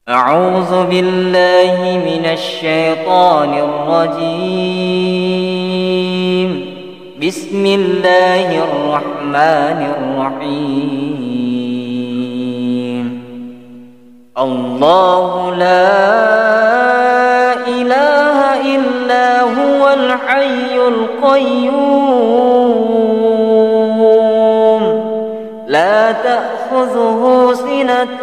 أعوذ بالله من الشيطان الرجيم. بسم الله الرحمن الرحيم. الله لا إله إلا هو الحي القيوم لا تأخذه سنة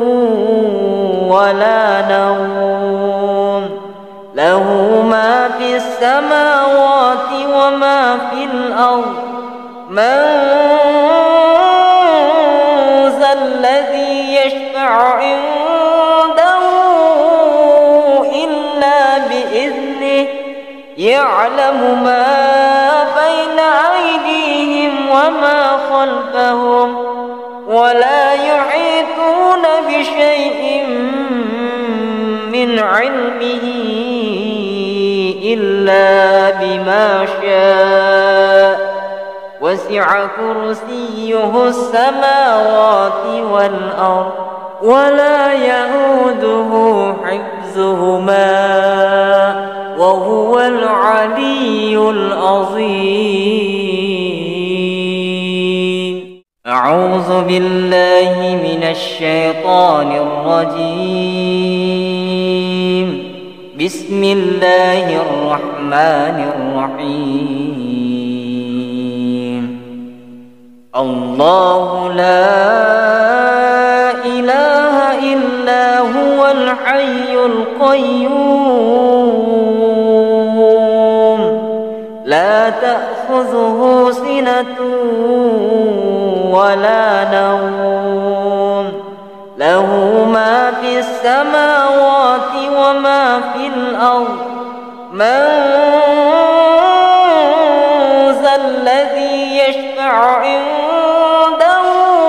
ولا نوم له ما في السماوات وما في الأرض من ذا الذي يشفع عنده إلا بإذنه يعلم ما بين أيديهم وما خلفهم ولا يحيطون بشيء من علمه إلا بما شاء وسع كرسيه السماوات والأرض ولا يئوده حفظهما وهو العلي العظيم. أعوذ بالله من الشيطان الرجيم. بسم الله الرحمن الرحيم. الله لا إله إلا هو الحي القيوم لا تأخذه سنة ولا نوم له ما في السماوات وما في الأرض من ذا الذي يشفع عنده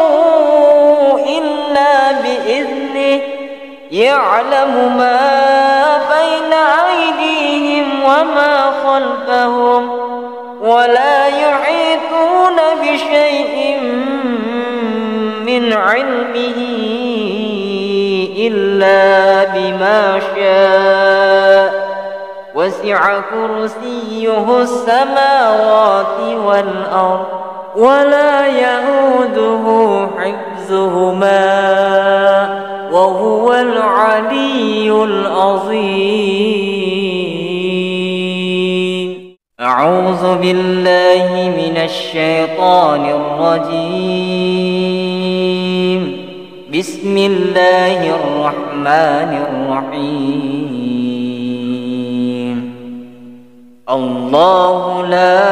إلا بإذنه يعلم ما بين أيديهم وما خلفهم ولا يحيطون بشيء من علمه إلا بما شاء وسع كرسيه السماوات والأرض ولا يئوده حفظهما وهو العلي العظيم. أعوذ بالله من الشيطان الرجيم. بسم الله الرحمن الرحيم. الله لا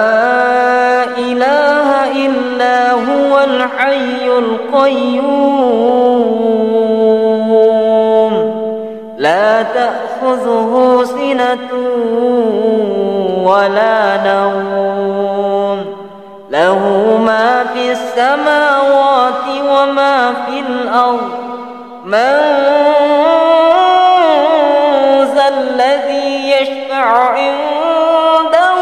إله إلا هو الحي القيوم لا تأخذه سنة ولا نوم له ما في السماوات وما في الأرض من ذا الذي يشفع عنده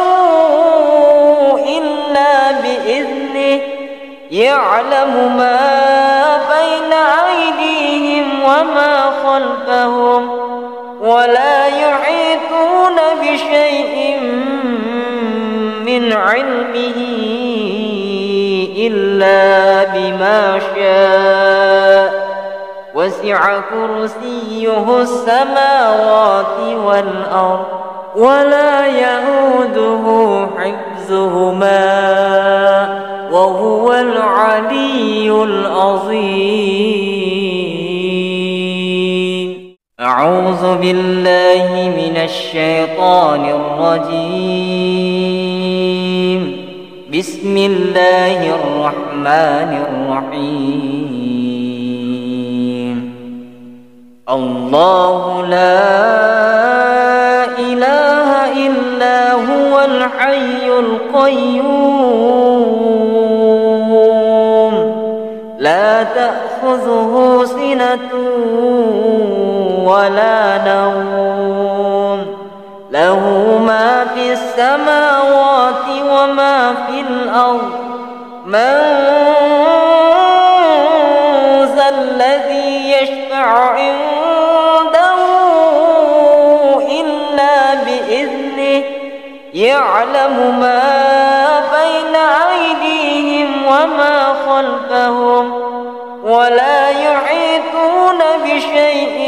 إلا بإذنه يعلم ما بين أيديهم وما خلفهم ولا يحيطون بشيء من علمه إلا بما شاء وسع كرسيه السماوات والأرض ولا يئوده حفظهما وهو العلي العظيم. أعوذ بالله من الشيطان الرجيم. بسم الله الرحمن الرحيم. الله لا إله إلا هو الحي القيوم لا تأخذه سنة ولا نوم له ما في السماوات وما في الأرض من ذا الذي يشفع عنده يعلم ما بين أيديهم وما خلفهم ولا يحيطون بشيء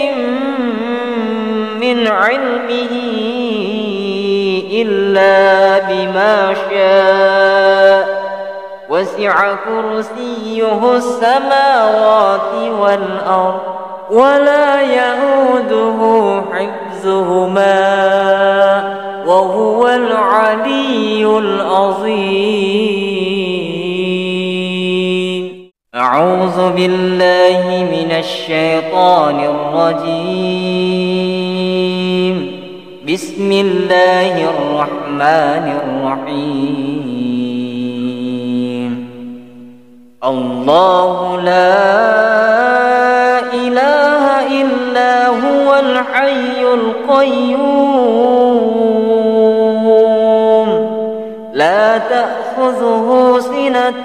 من علمه إلا بما شاء وسع كرسيه السماوات والأرض ولا يئوده حفظهما وهو العلي العظيم. أعوذ بالله من الشيطان الرجيم. بسم الله الرحمن الرحيم. الله لا إله إلا هو الحي القيوم لا تأخذه سنة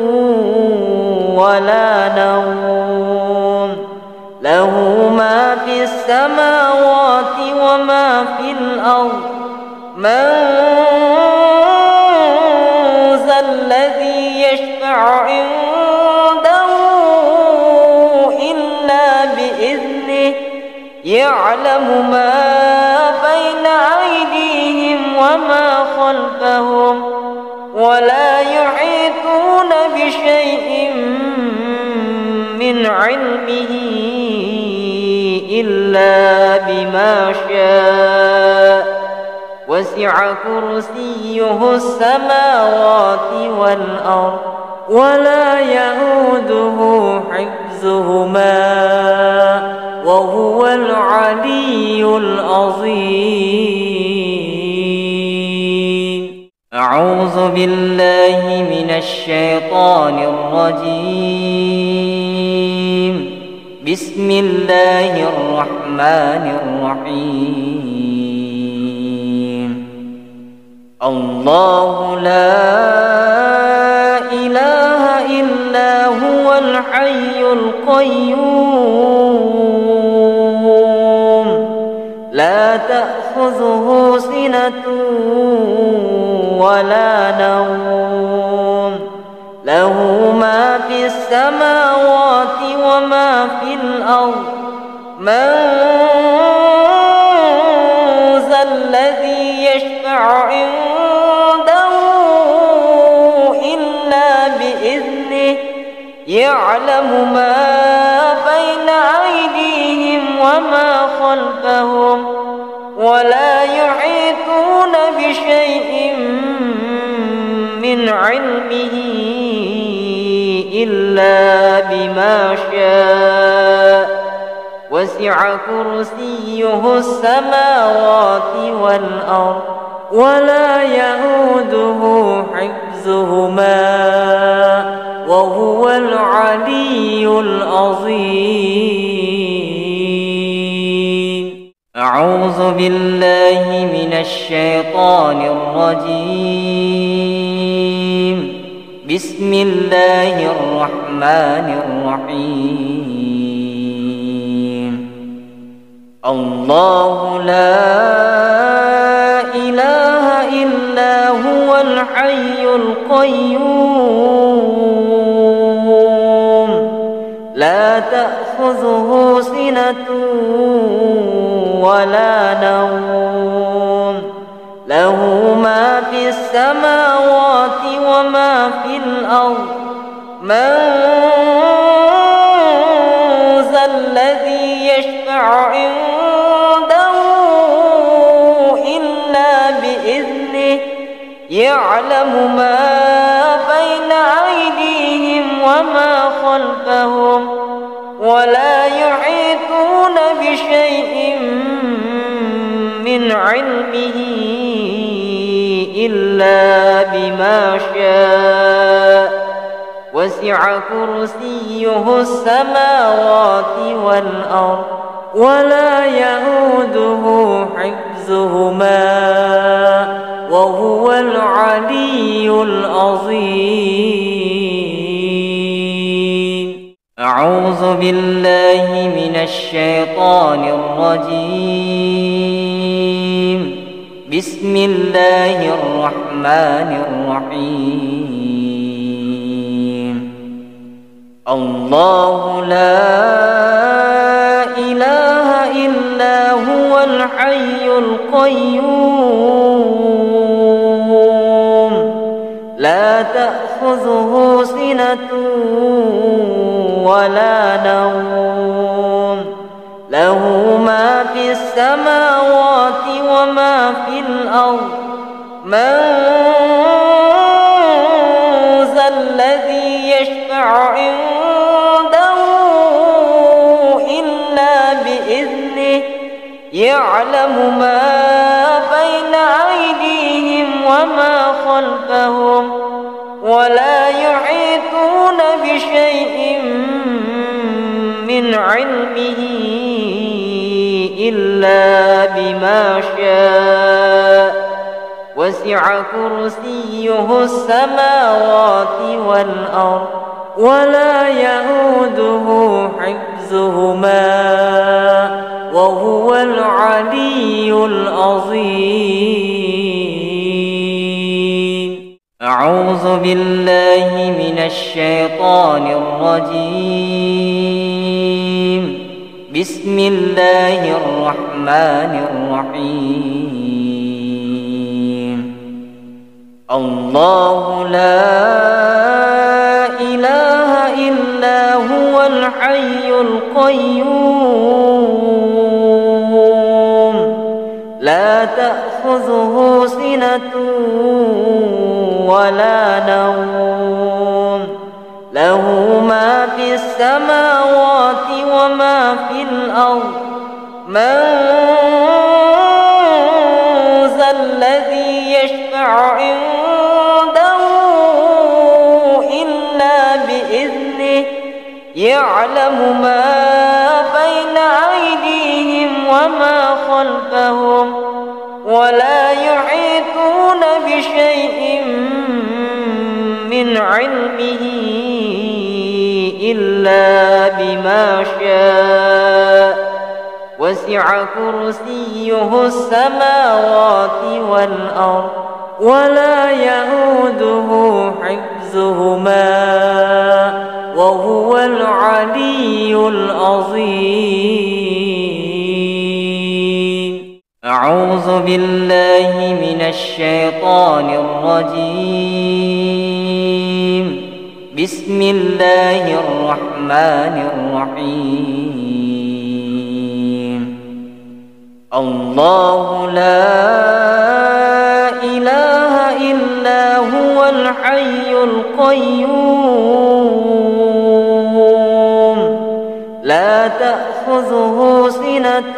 ولا نوم له ما في السماوات وما في الأرض من ذا الذي يشفع عنده إلا بإذنه يعلم ما بين أيديهم وما خلفهم ولا يحيطون بشيء من علمه إلا بما شاء وسع كرسيه السماوات والأرض ولا يئوده حفظهما وهو العلي العظيم. أعوذ بالله من الشيطان الرجيم. بسم الله الرحمن الرحيم. الله لا إله إلا هو الحي القيوم لا تأخذه سنة ولا نوم له ما في السماوات وما في الأرض من ذا الذي يشفع عنده إلا بإذنه يعلم ما بين أيديهم وما خلفهم ولا يحيطون بشيء من علمه إلا بما شاء وسع كرسيه السماوات والأرض ولا يئوده حفظهما وهو العلي العظيم. أعوذ بالله من الشيطان الرجيم. بسم الله الرحمن الرحيم. الله لا إله إلا هو الحي القيوم لا تأخذه سنة ولا نوم له ما في السماوات وما في الأرض من ذا الذي يشفع عنده إلا بإذنه يعلم ما بين أيديهم وما خلفهم ولا يحيطون بشيء من علمه إلا بما شاء وسع كرسيه السماوات والأرض ولا يئوده حفظهما وهو العلي العظيم. أعوذ بالله من الشيطان الرجيم. بسم الله الرحمن الرحيم الله لا إله إلا هو الحي القيوم لا تأخذه سنة ولا نوم له ما في السماوات وما في الأرض من ذا الذي يشفع عنده إلا بإذنه يعلم ما بين أيديهم وما خلفهم ولا يحيطون بشيء من علمه إلا بما شاء وسع كرسيه السماوات والأرض ولا يئوده حفظهما وهو العلي العظيم أعوذ بالله من الشيطان الرجيم بسم الله الرحمن الرحيم الله لا إله إلا هو الحي القيوم لا تأخذه سنة ولا نوم له ما في السماوات وما في الأرض من ذا الذي يشفع عنده إلا بإذنه يعلم ما بين أيديهم وما خلفهم ولا يحيطون بشيء من علمه إلا بما شاء وسع كرسيه السماوات والأرض ولا يئوده حفظهما وهو العلي العظيم أعوذ بالله من الشيطان الرجيم بسم الله الرحمن الرحيم الله لا إله إلا هو الحي القيوم لا تأخذه سنة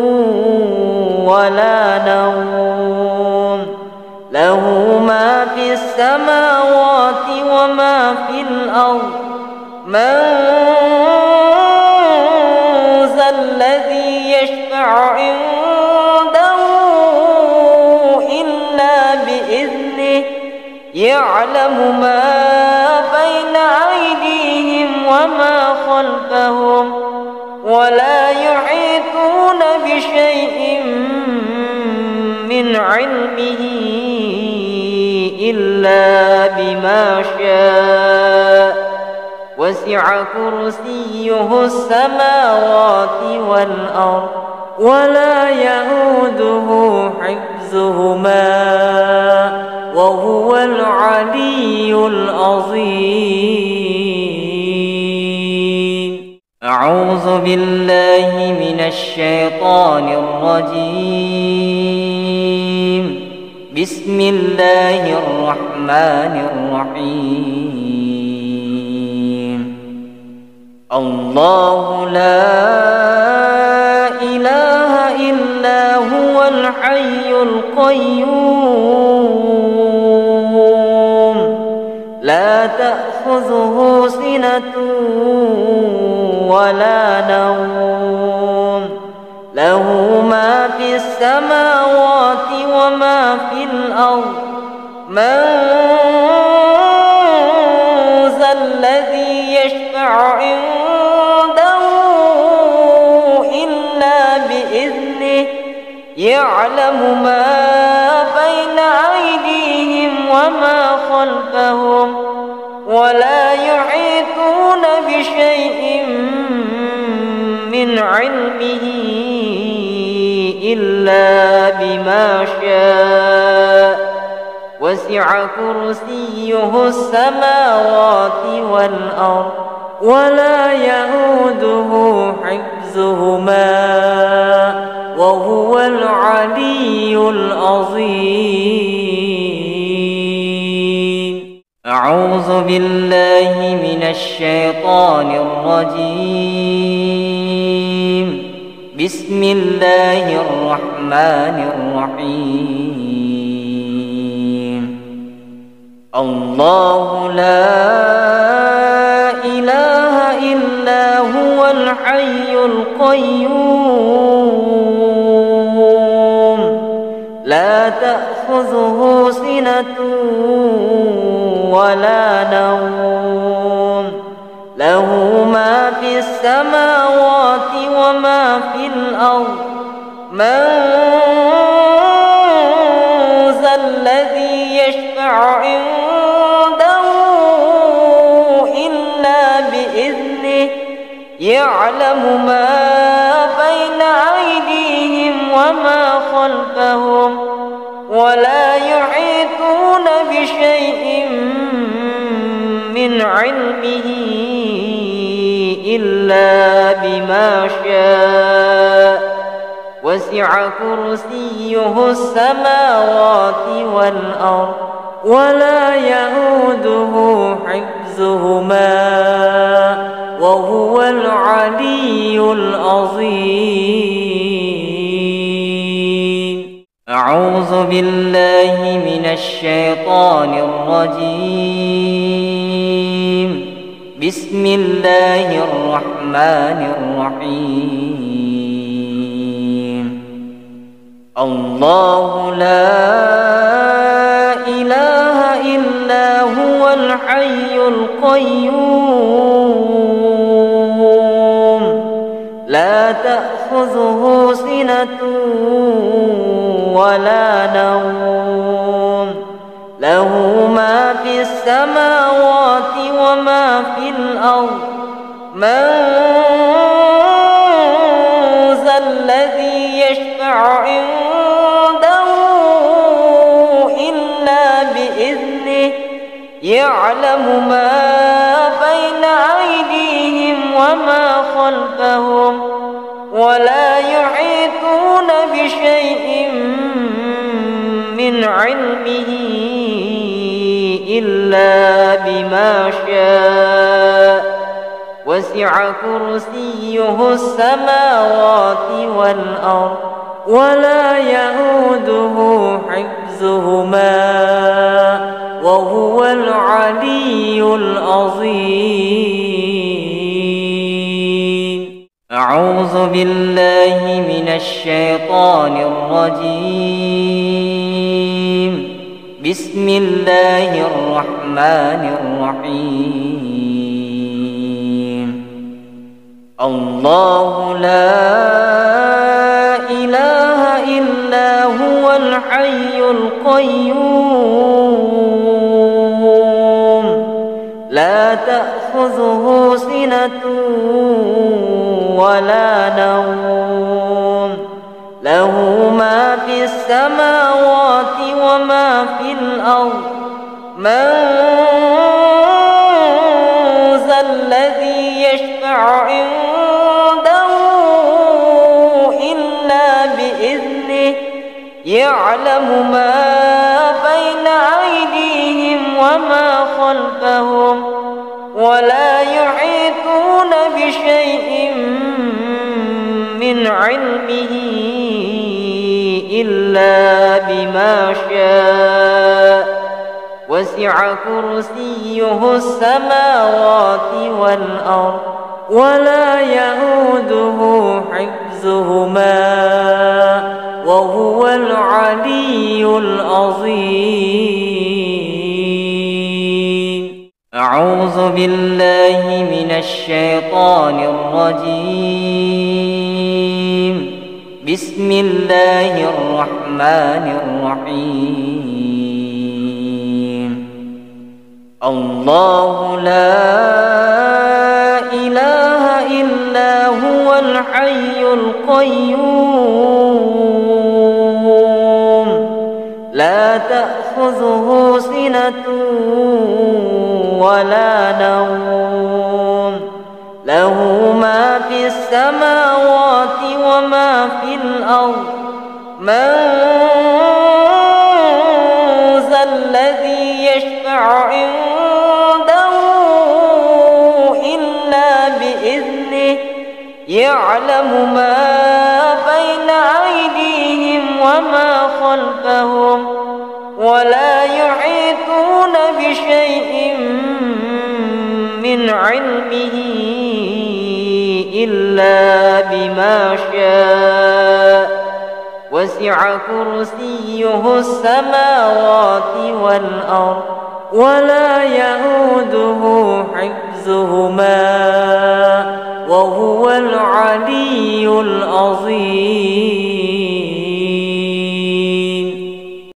ولا نوم له ما في السماوات وما في الأرض من ذا الذي يشفع عنده إلا بإذنه يعلم ما بين أيديهم وما خلفهم ولا يحيطون بشيء من علمه إلا بما شاء وسع كرسيه السماوات والأرض ولا يئوده حفظهما وهو العلي العظيم أعوذ بالله من الشيطان الرجيم بسم الله الرحمن الرحيم الله لا إله إلا هو الحي القيوم لا تأخذه سنة ولا نوم له ما في السماوات وما في الأرض من ذا الذي يشفع عنده إلا بإذنه يعلم ما خلفهم ولا يحيطون بشيء من علمه إلا بما شاء وسع كرسيه السماوات والأرض ولا يئوده حفظهما وهو العلي العظيم. أعوذ بالله من الشيطان الرجيم. بسم الله الرحمن الرحيم. الله لا إله إلا هو الحي القيوم لا تأخذه سنة ولا نوم له ما في السماوات وما في الأرض من ذا الذي يشفع عنده إلا بإذنه يعلم ما بين أيديهم وما خلفهم ولا يحيطون بشيء من علمه إلا بما شاء وسع كرسيه السماوات والأرض ولا يئوده حفظهما وهو العلي العظيم. أعوذ بالله من الشيطان الرجيم. بسم الله الرحمن الرحيم. الله لا إله إلا هو الحي القيوم لا تأخذه سنة ولا نوم له ما في السماوات وما في الأرض من ذا الذي يشفع عنده إلا بإذنه يعلم ما بين أيديهم وما خلفهم ولا يحيطون بشيء من علمه إلا بما شاء وسع كرسيه السماوات والأرض ولا يئوده حفظهما وهو العلي العظيم. أعوذ بالله من الشيطان الرجيم. بسم الله الرحمن الرحيم. الله لا إله إلا هو الحي القيوم لا تأخذه سنة ولا نوم له ما في السماوات وما في الأرض من ذا الذي يشفع عنده إلا بإذنه يعلم ما بين أيديهم وما خلفهم ولا يحيطون بشيء من علمه إلا بما شاء وسع كرسيه السماوات والأرض ولا يئوده حفظهما وهو العلي العظيم. أعوذ بالله من الشيطان الرجيم. بسم الله الرحمن الرحيم. الله لا إله إلا هو الحي القيوم لا تأخذه سنة ولا نوم له ما في السماوات وما في الأرض من ذا الذي يشفع عنده إلا بإذنه يعلم ما بين أيديهم وما خلفهم ولا يحيطون بشيء من علمه إلا بما شاء وسع كرسيه السماوات والأرض ولا يئوده حفظهما وهو العلي العظيم